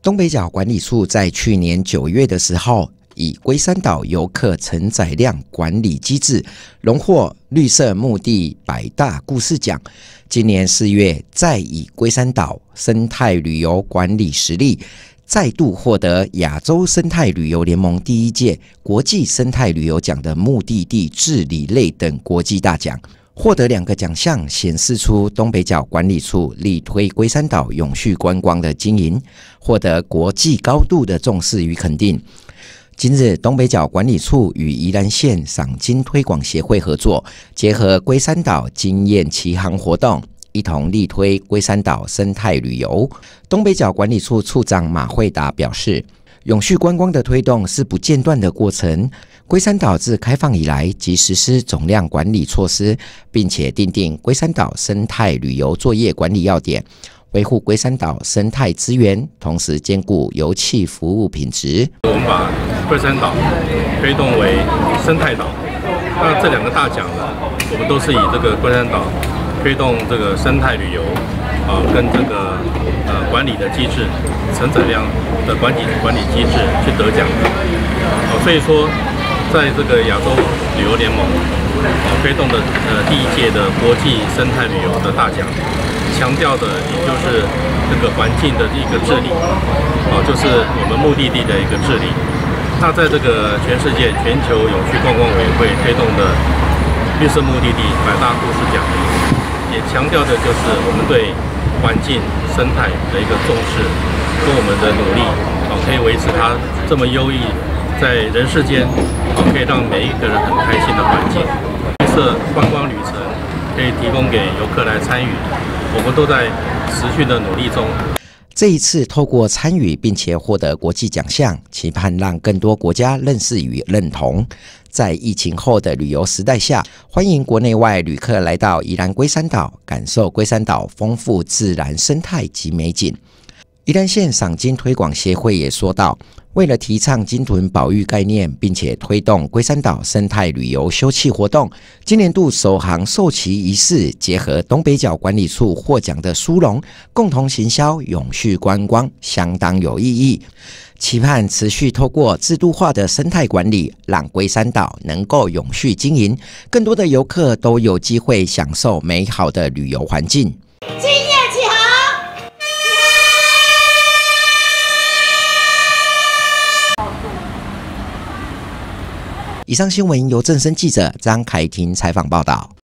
东北角管理处在去年9月的时候，以龟山岛游客承载量管理机制荣获绿色墓地100大故事奖。今年4月，再以龟山岛生态旅游管理实力，再度获得亚洲生态旅游联盟第1届国际生态旅游奖的目的地治理类等国际大奖。获得2个奖项，显示出东北角管理处力推龟山岛永续观光的经营，获得国际高度的重视与肯定。今日，东北角管理处与宜兰县赏金推广协会合作，结合龟山岛经验骑航活动，一同力推龟山岛生态旅游。东北角管理处处长马惠达表示，永续观光的推动是不间断的过程。龟山岛自开放以来即实施总量管理措施，并且订定龟山岛生态旅游作业管理要点，维护龟山岛生态资源，同时兼顾油气服务品质。 我们把龟山岛推动为生态岛，那这2个大奖呢，我们都是以这个龟山岛推动这个生态旅游跟这个管理的机制、承载量的管理机制去得奖的。所以说，在这个亚洲旅游联盟推动的第1届的国际生态旅游的大奖，强调的也就是这个环境的一个治理，就是我们目的地的一个治理。那在这个全世界全球永续观光委员会推动的绿色目的地100大故事奖，也强调的就是我们对环境生态的一个重视，跟我们的努力，可以维持它这么优异，在人世间，可以让每一个人很开心的环境。绿色观光旅程可以提供给游客来参与，我们都在持续的努力中。 这一次透过参与并且获得国际奖项，期盼让更多国家认识与认同。在疫情后的旅游时代下，欢迎国内外旅客来到宜兰龟山岛，感受龟山岛丰富自然生态及美景。宜兰县赏金推广协会也说到，为了提倡鲸豚保育概念，并且推动龟山岛生态旅游休憩活动，今年度首航授旗仪式结合东北角管理处获奖的殊荣，共同行销永续观光，相当有意义。期盼持续透过制度化的生态管理，让龟山岛能够永续经营，更多的游客都有机会享受美好的旅游环境。以上新闻由正声记者张凯婷采访报道。